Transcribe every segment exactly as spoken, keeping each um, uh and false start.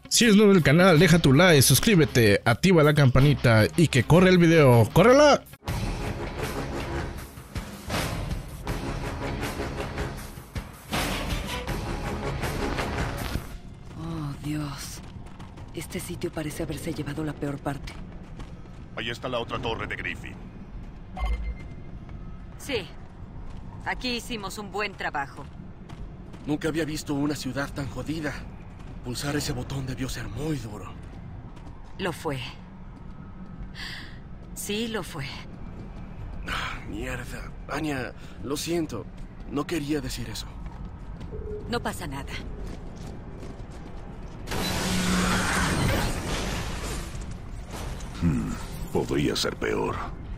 Si eres nuevo del canal, deja tu like, suscríbete, activa la campanita y que corre el video. ¡Córrela! Oh, Dios. Este sitio parece haberse llevado la peor parte. Ahí está la otra torre de Griffin. Sí. Aquí hicimos un buen trabajo. Nunca había visto una ciudad tan jodida. Pulsar ese botón debió ser muy duro. Lo fue. Sí, lo fue. Ah, mierda. Anya, lo siento. No quería decir eso. No pasa nada. Hmm, podría ser peor.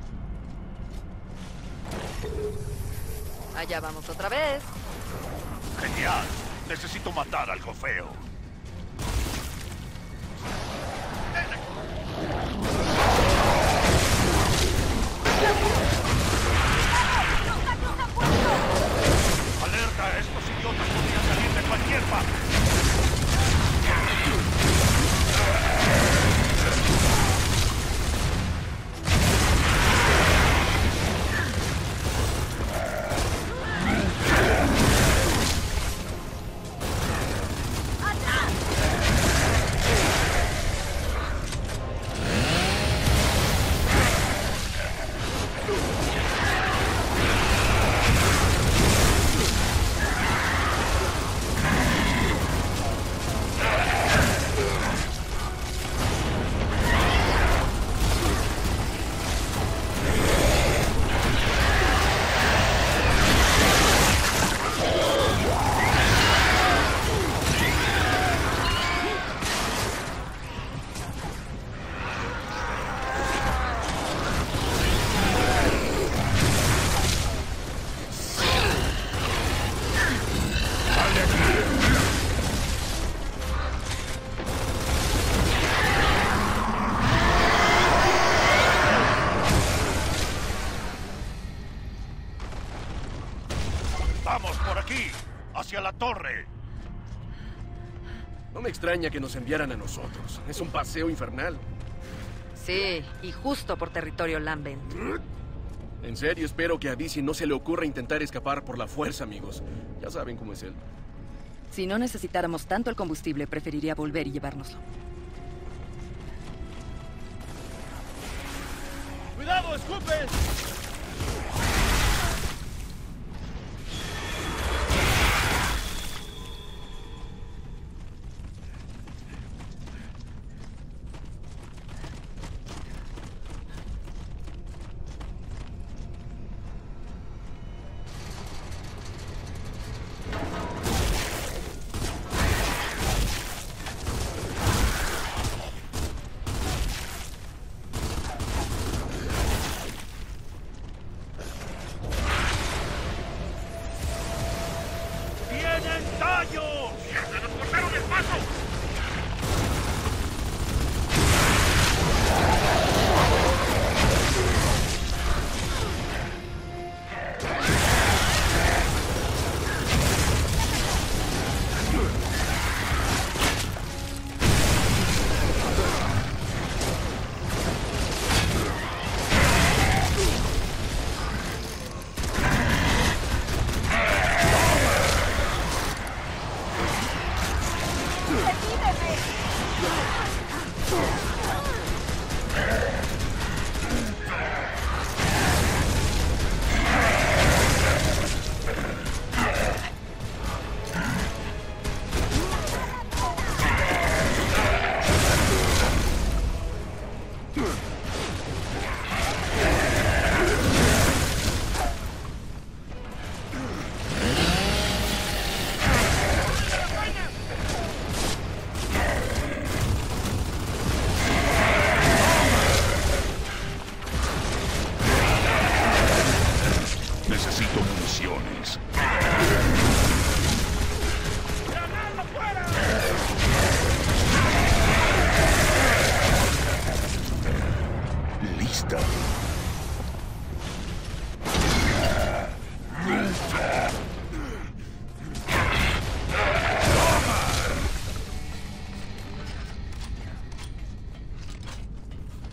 Allá vamos otra vez. Genial. Necesito matar a algo feo. ¡Alerta! Estos idiotas podrían salir de cualquier parte. ¡Vamos por aquí! ¡Hacia la torre! No me extraña que nos enviaran a nosotros. Es un paseo infernal. Sí, y justo por territorio Lambent. En serio, espero que a Dizzy no se le ocurra intentar escapar por la fuerza, amigos. Ya saben cómo es él. Si no necesitáramos tanto el combustible, preferiría volver y llevárnoslo. ¡Cuidado, escupen!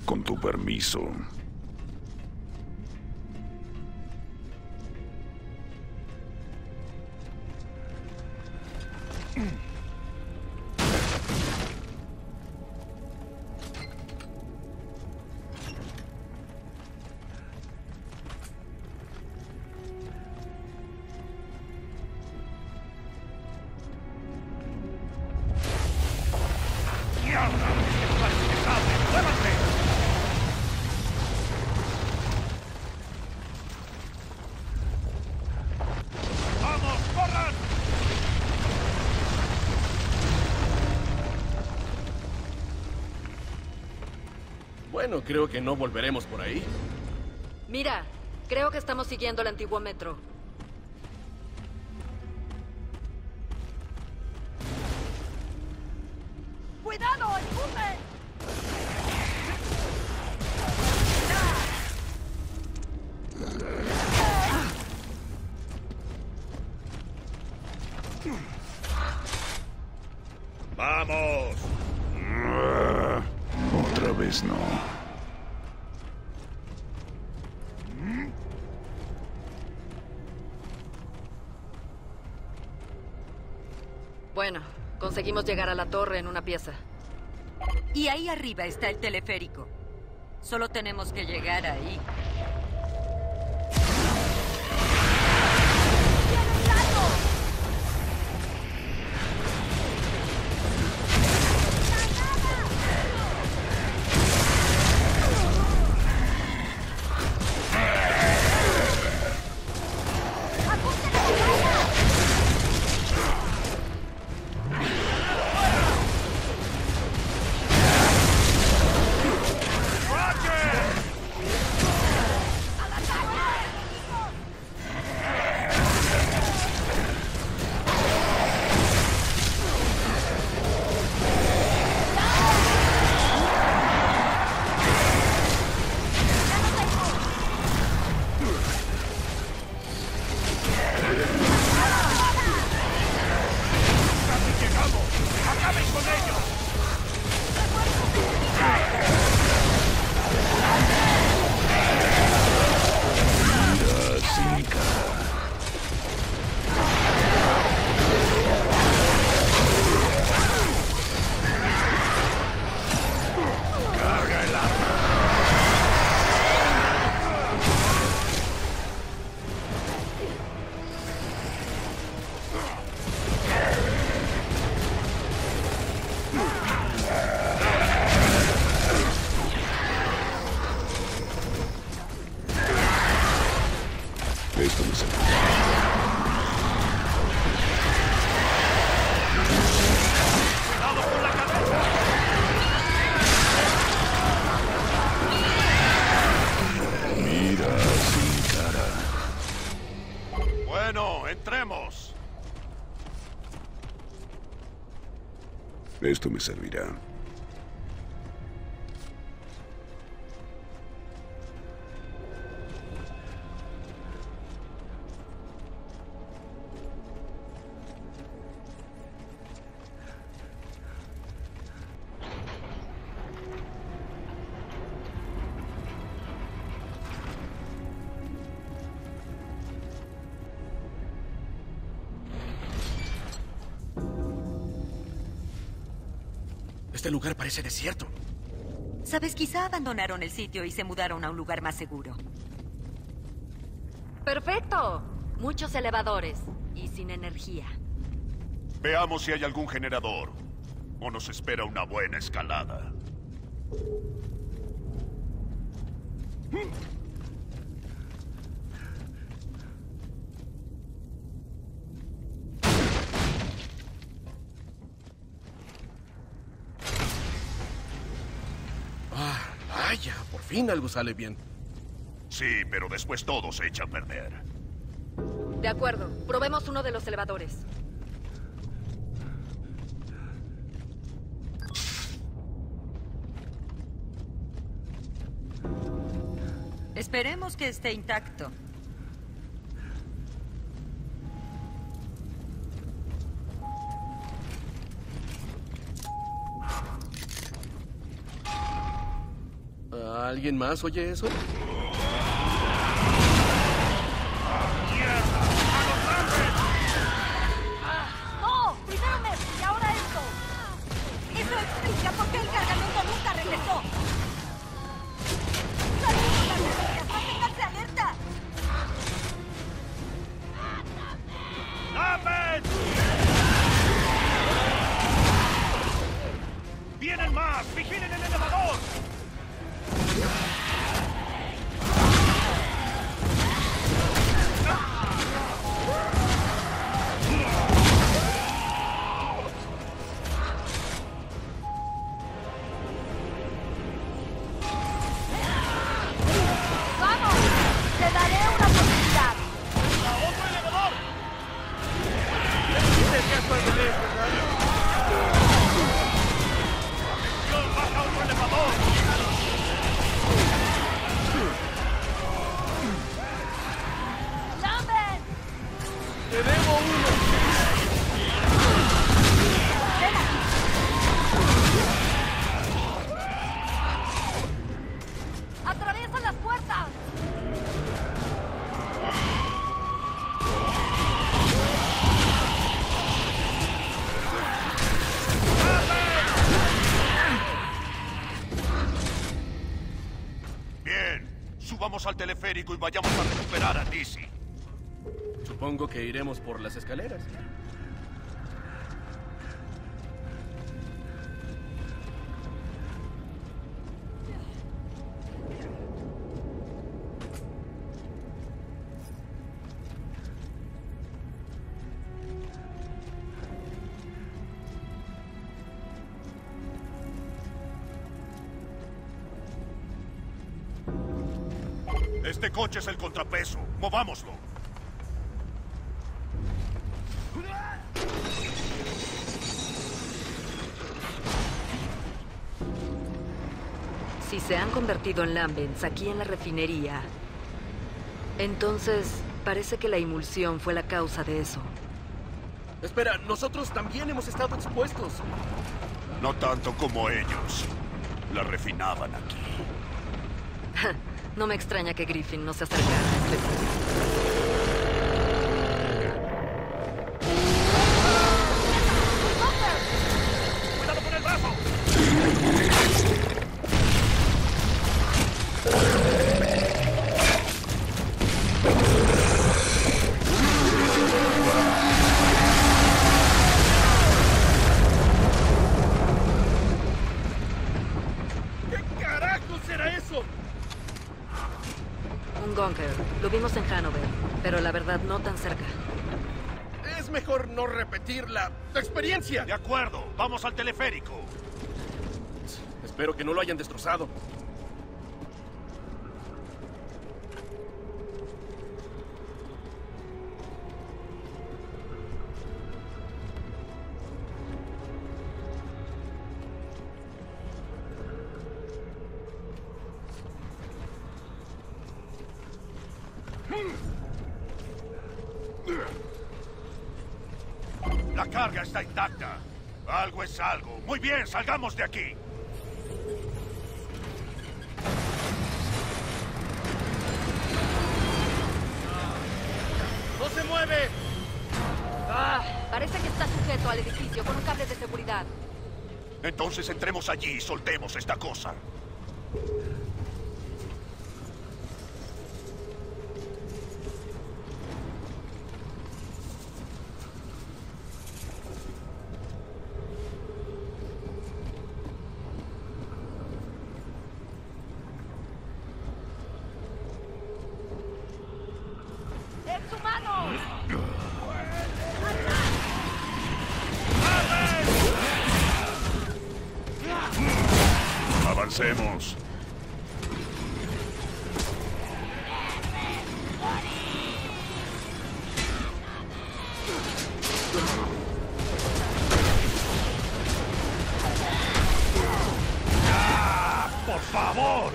Con tu permiso. Bueno, creo que no volveremos por ahí. Mira, creo que estamos siguiendo el antiguo metro. ¡Cuidado! ¡Empuje! ¡Vamos! Otra vez no. Bueno, conseguimos llegar a la torre en una pieza. Y ahí arriba está el teleférico. Solo tenemos que llegar ahí. Esto no se puede. ¡Cuidado con la cabeza! Mira sin cara. Bueno, entremos. Esto me servirá. Este lugar parece desierto. Sabes, quizá abandonaron el sitio y se mudaron a un lugar más seguro. ¡Perfecto! Muchos elevadores y sin energía. Veamos si hay algún generador. O nos espera una buena escalada. Ah, vaya, por fin algo sale bien. Sí, pero después todo se echa a perder. De acuerdo, probemos uno de los elevadores. Esperemos que esté intacto. Uh, ¿Alguien más oye eso? ¡No! Primero Mercy y ahora esto. Eso explica por qué el cargamento nunca regresó. ¡Salimos las noticias! ¡Manténganse alerta! ¡Lamen! ¡Vienen más! ¡Vigilen el elevador! ¡Vamos! ¡Te daré una oportunidad! ¡Otro elevador! ¡Atención! ¡Baja otro elevador! ¡Lambert! ¡Te debo uno! ¡Ven aquí! ¡Atraviesa las puertas! Bien. Subamos al teleférico y vayamos a recuperar a Dizzy. Supongo que iremos por las escaleras. Este coche es el contrapeso. Movámoslo. Si se han convertido en lambents aquí en la refinería, entonces parece que la emulsión fue la causa de eso. Espera, nosotros también hemos estado expuestos. No tanto como ellos. La refinaban aquí. No me extraña que Griffin no se acercara a este punto. ¡Cuidado con el brazo! ¿Qué carajos era eso? Un Gunker. Lo vimos en Hanover, pero la verdad no tan cerca. Es mejor no repetir la experiencia. De acuerdo. Vamos al teleférico. Espero que no lo hayan destrozado. La carga está intacta. Algo es algo. Muy bien, salgamos de aquí. ¡No se mueve! Ah, parece que está sujeto al edificio con un cable de seguridad. Entonces entremos allí y soltemos esta cosa. ¡Exhumanos! Avancemos. ¡Por favor!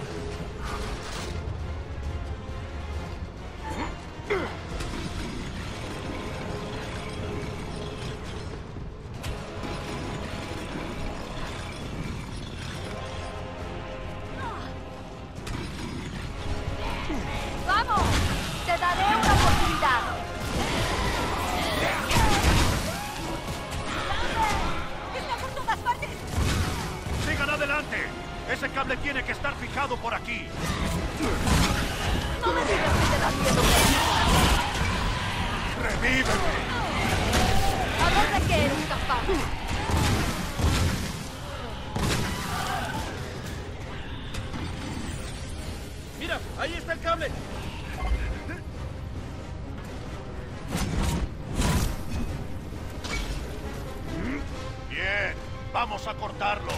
¡Adelante! Ese cable tiene que estar fijado por aquí. No me digas que te da miedo. ¡Revíveme! ¿A dónde quieres escapar? ¡Mira! ¡Ahí está el cable! Bien, vamos a cortarlo.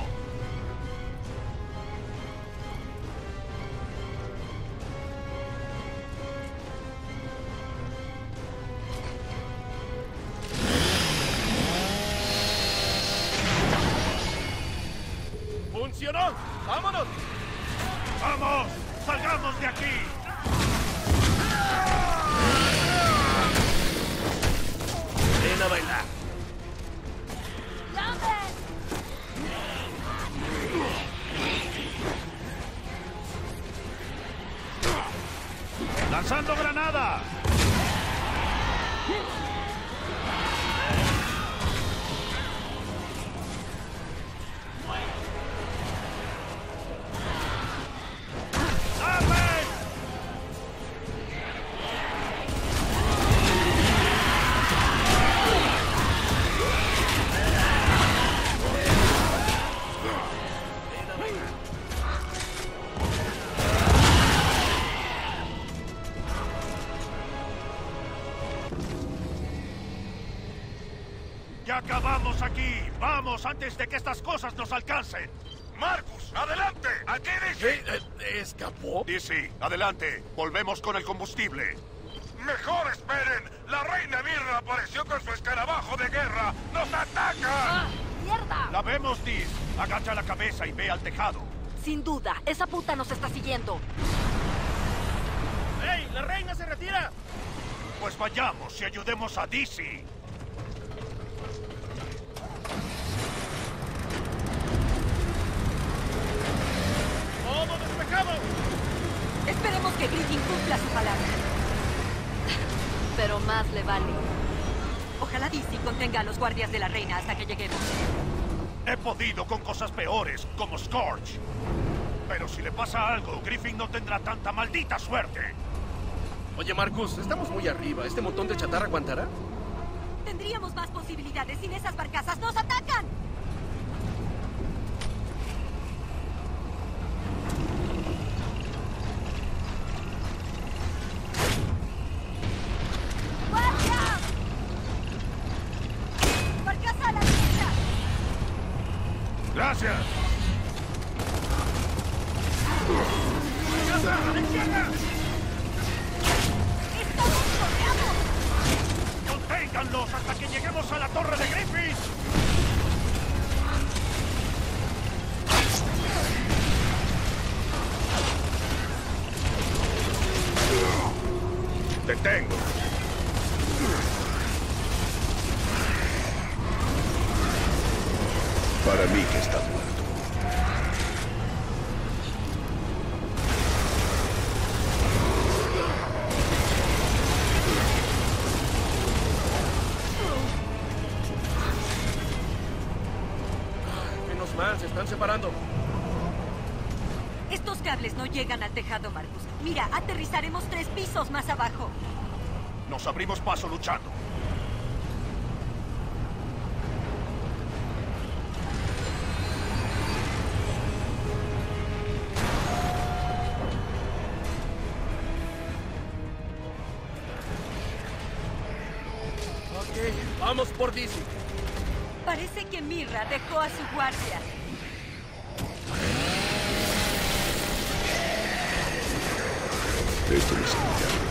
¡Funcionó! ¡Vámonos! ¡Vamos! ¡Salgamos de aquí! ¡Ven a bailar! ¡Lanzando granada! ¡Ya acabamos aquí! ¡Vamos, antes de que estas cosas nos alcancen! ¡Marcus, adelante! ¡Aquí dice! ¿Eh, eh, ¿Escapó? Dizzy, adelante. Volvemos con el combustible. ¡Mejor esperen! ¡La reina Mirra apareció con su escarabajo de guerra! ¡Nos ataca! ¡Ah! ¡Mierda! ¡La vemos, Diz! Agacha la cabeza y ve al tejado. Sin duda, esa puta nos está siguiendo. ¡Ey! ¡La reina se retira! Pues vayamos y ayudemos a Dizzy. ¡Todo despejado! Esperemos que Griffin cumpla su palabra. Pero más le vale. Ojalá Dizzy contenga a los guardias de la reina hasta que lleguemos. He podido con cosas peores, como Scorch. Pero si le pasa algo, Griffin no tendrá tanta maldita suerte. Oye, Marcus, estamos muy arriba. ¿Este montón de chatarra aguantará? Tendríamos más posibilidades sin esas barcazas. ¡Nos atacan! ¡Guardia! ¡Barcaza a la derecha! ¡Gracias! ¡Estamos rodeados! ¡Conténganlos hasta que lleguemos a la torre de Griffin! ¡Te tengo! Para mí que está muerto. Menos mal, se están separando. Estos cables no llegan al tejado, Marcus. Mira, aterrizaremos tres pisos más abajo. Nos abrimos paso luchando. Ok, vamos por Dizzy. Parece que Mirra dejó a su guardia. Esto no se mira.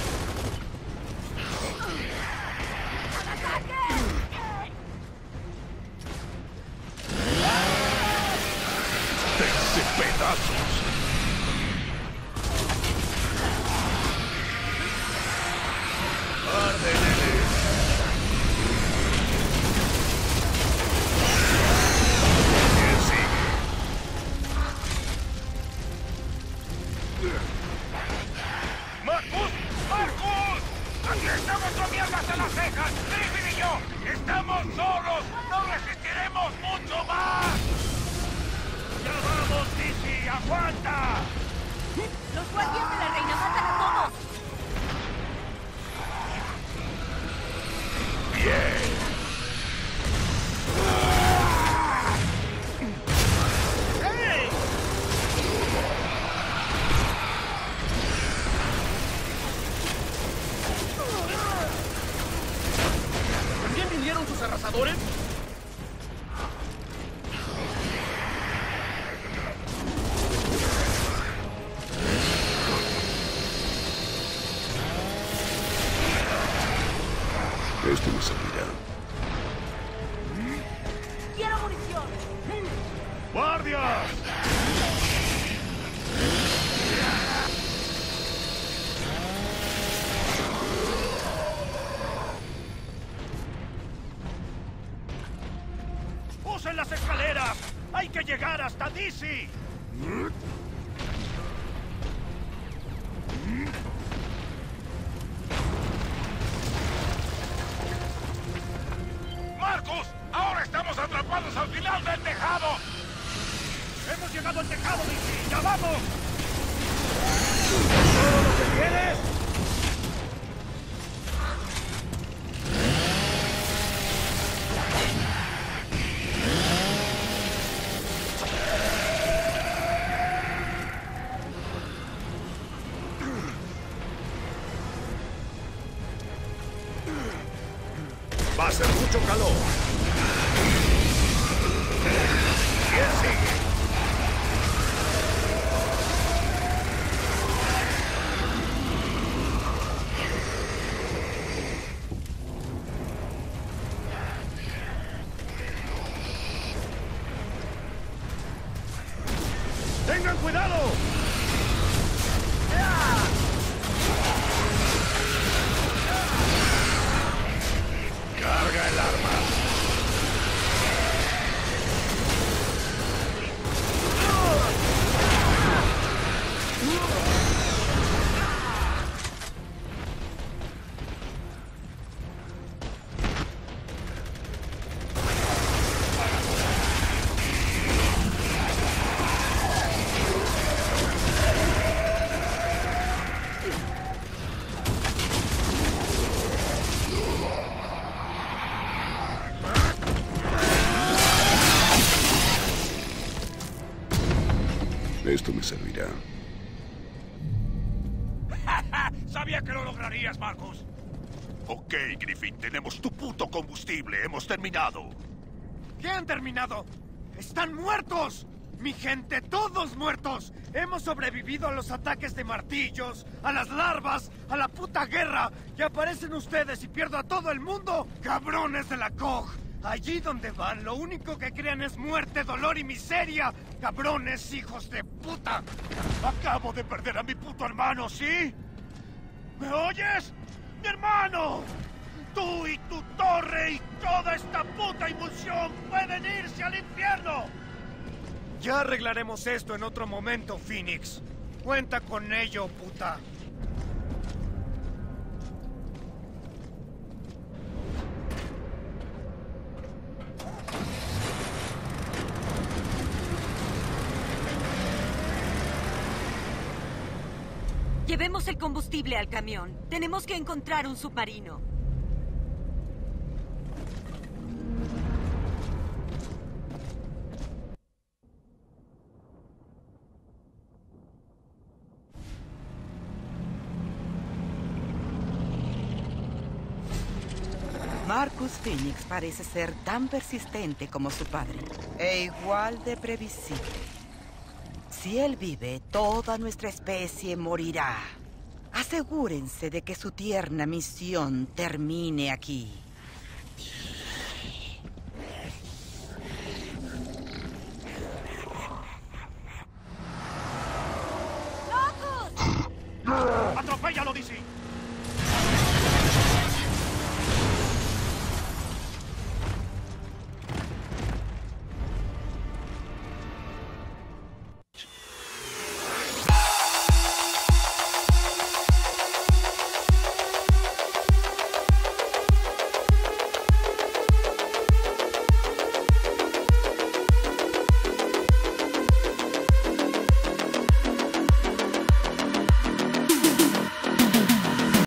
¡Dense pedazos! ¡Árdenles! ¿Quién sigue? ¡Marcus! ¡Marcus! ¡Aquí estamos con mierdas en las cejas! ¡Griffin y yo! ¡Estamos solos! ¡No resistiremos mucho más! ¡Ya va! servirá. ¡Quiero munición! ¡Guardia! ¡Usen las escaleras! ¡Hay que llegar hasta D C! ¡Marcus! ¡Ahora estamos atrapados al final del tejado! ¡Hemos llegado al tejado, D C! ¡Ya vamos! ¿Todo lo que tienes? Va a ser mucho calor. ¿Quién sigue? ¡Tengan cuidado! ¡Carga el arma! Esto me servirá. Sabía que lo lograrías, Marcus. Ok, Griffin, tenemos tu puto combustible. Hemos terminado. ¿Qué han terminado? ¡Están muertos! ¡Mi gente, todos muertos! Hemos sobrevivido a los ataques de martillos, a las larvas, a la puta guerra. Y aparecen ustedes y pierdo a todo el mundo. ¡Cabrones de la C O G! Allí donde van, lo único que crean es muerte, dolor y miseria. ¡Cabrones, hijos de puta! Acabo de perder a mi puto hermano, ¿sí? ¿Me oyes? ¡Mi hermano! Tú y tu torre y toda esta puta emulsión pueden irse al infierno. Ya arreglaremos esto en otro momento, Phoenix. Cuenta con ello, puta. Llevemos el combustible al camión. Tenemos que encontrar un submarino. Marcus Phoenix parece ser tan persistente como su padre, e igual de previsible. Si él vive, toda nuestra especie morirá. Asegúrense de que su tierna misión termine aquí. ¡Atropéllalo, D C!